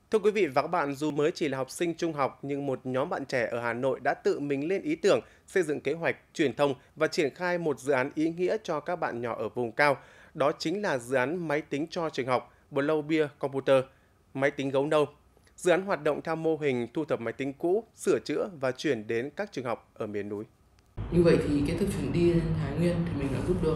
Thưa quý vị và các bạn, dù mới chỉ là học sinh trung học nhưng một nhóm bạn trẻ ở Hà Nội đã tự mình lên ý tưởng, xây dựng kế hoạch, truyền thông và triển khai một dự án ý nghĩa cho các bạn nhỏ ở vùng cao. Đó chính là dự án máy tính cho trường học Blow Beer Computer, máy tính gấu nâu. Dự án hoạt động theo mô hình thu thập máy tính cũ, sửa chữa và chuyển đến các trường học ở miền núi. Như vậy thì cái thực chuyển đi lên Thái Nguyên thì mình đã giúp được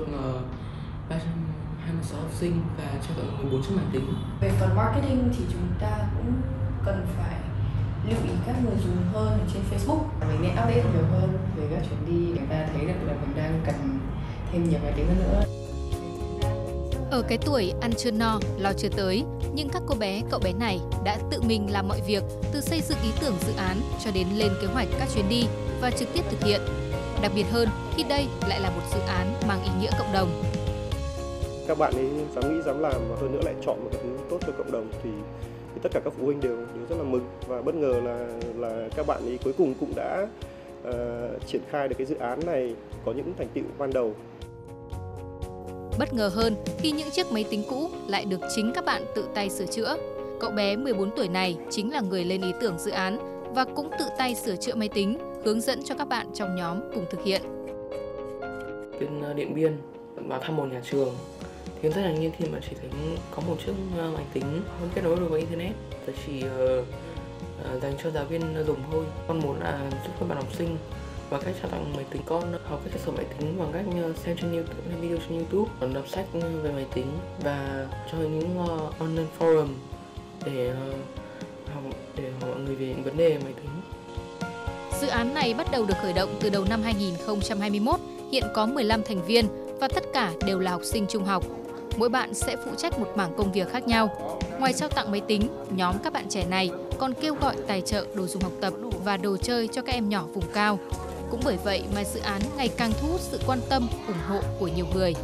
326 học sinh và cho tận 14 chiếc máy tính. Về phần marketing thì chúng ta cũng cần phải lưu ý các người dùng hơn ở trên Facebook. Mình nên update nhiều hơn về các chuyến đi, người ta thấy được là mình đang cần thêm nhiều máy tính hơn nữa. Ở cái tuổi ăn chưa no, lo chưa tới, nhưng các cô bé, cậu bé này đã tự mình làm mọi việc, từ xây dựng ý tưởng dự án cho đến lên kế hoạch các chuyến đi và trực tiếp thực hiện. Đặc biệt hơn khi đây lại là một dự án mang ý nghĩa cộng đồng. Các bạn ấy dám nghĩ, dám làm và hơn nữa lại chọn một cái thứ tốt cho cộng đồng thì tất cả các phụ huynh đều rất là mừng và bất ngờ là các bạn ấy cuối cùng cũng đã triển khai được cái dự án này, có những thành tựu ban đầu. Bất ngờ hơn khi những chiếc máy tính cũ lại được chính các bạn tự tay sửa chữa. Cậu bé 14 tuổi này chính là người lên ý tưởng dự án và cũng tự tay sửa chữa máy tính, hướng dẫn cho các bạn trong nhóm cùng thực hiện. Bên Điện Biên vào thăm một nhà trường thì rất là ngạc nhiên khi mà chỉ thấy có một chiếc máy tính không kết nối được với internet và chỉ dành cho giáo viên dùng thôi. Con muốn là giúp các bạn học sinh và cách trao tặng máy tính, con học cách sử dụng máy tính bằng cách xem trên YouTube, video trên YouTube, đọc sách về máy tính và cho những online forum để học mọi người về những vấn đề máy tính. Dự án này bắt đầu được khởi động từ đầu năm 2021, hiện có 15 thành viên và tất cả đều là học sinh trung học. Mỗi bạn sẽ phụ trách một mảng công việc khác nhau. Ngoài trao tặng máy tính, nhóm các bạn trẻ này còn kêu gọi tài trợ đồ dùng học tập và đồ chơi cho các em nhỏ vùng cao. Cũng bởi vậy mà dự án ngày càng thu hút sự quan tâm, ủng hộ của nhiều người.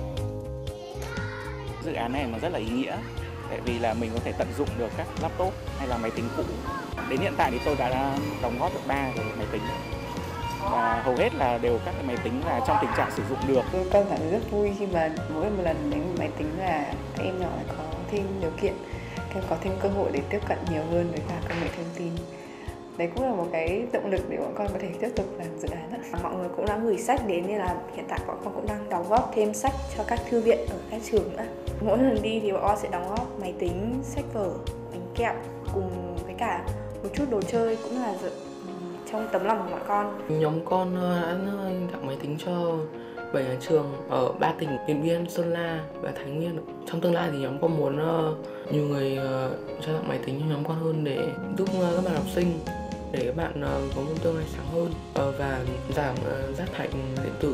Dự án này nó rất là ý nghĩa, tại vì là mình có thể tận dụng được các laptop hay là máy tính cũ. Đến hiện tại thì tôi đã đóng góp được 3 cái máy tính và hầu hết là đều các cái máy tính là trong tình trạng sử dụng được. Tôi cảm thấy rất vui khi mà mỗi một lần đánh một máy tính là các em nhỏ có thêm điều kiện, các em có thêm cơ hội để tiếp cận nhiều hơn với cả công nghệ thông tin. Đấy cũng là một cái động lực để bọn con có thể tiếp tục làm dự án. Mọi người cũng đã gửi sách đến nên là hiện tại bọn con cũng đang đóng góp thêm sách cho các thư viện ở các trường nữa. Mỗi lần đi thì bọn con sẽ đóng góp máy tính, sách vở, bánh kẹo cùng với cả một chút đồ chơi cũng là trong tấm lòng của bọn con. Nhóm con đã tặng máy tính cho 7 nhà trường ở 3 tỉnh Điện Biên, Sơn La và Thái Nguyên. Trong tương lai thì nhóm con muốn nhiều người cho tặng máy tính cho nhóm con hơn để giúp các bạn học sinh, để các bạn có một tương lai sáng hơn và giảm rác thải điện tử.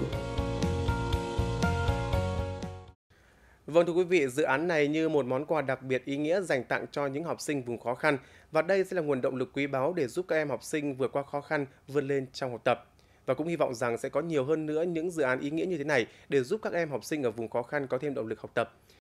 Vâng thưa quý vị, dự án này như một món quà đặc biệt ý nghĩa dành tặng cho những học sinh vùng khó khăn và đây sẽ là nguồn động lực quý báu để giúp các em học sinh vượt qua khó khăn, vươn lên trong học tập. Và cũng hy vọng rằng sẽ có nhiều hơn nữa những dự án ý nghĩa như thế này để giúp các em học sinh ở vùng khó khăn có thêm động lực học tập.